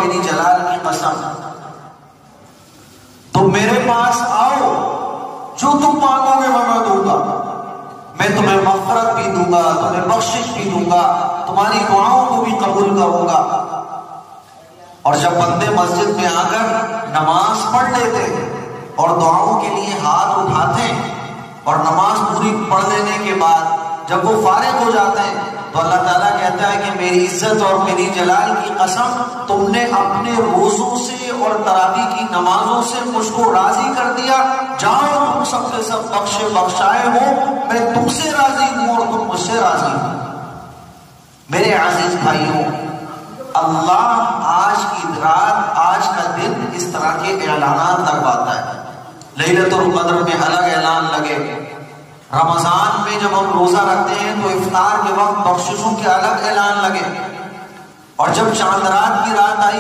میری جلال کی قسم تم میرے پاس آؤ، جو تم مانگو گے میں دوں گا، میں تمہیں مغفرت بھی دوں گا، تمہیں بخشش بھی دوں گا، تمہاری دعاؤں کو بھی قبول کروں گا۔ اور جب بندے مسجد میں آ کر نماز پڑھ لیتے اور دعاؤں کے لیے ہاتھ اٹھاتے اور نماز پوری پڑھ لینے کے بعد جب وہ فارغ ہو جاتے ہیں تو اللہ تعالیٰ کہتا ہے کہ میری عزت اور میری جلال کی قسم تم نے اپنے روزوں سے اور تراویح کی نمازوں سے مجھ کو راضی کر دیا، جاؤ تم سب کے سب بخشے بخشائے ہو، میں تم سے راضی ہوں اور تم مجھ سے راضی ہو۔ میرے عزیز بھائیوں، اللہ آج کی رات، آج کا دن اس طرح کے اعلانات کرواتا ہے۔ لیلۃ القدر میں الگ اعلان لگے، رمضان میں جب ہم روزہ رکھتے ہیں تو افطار کے وقت بخششوں کے الگ اعلان لگے، اور جب چاند رات کی رات آئی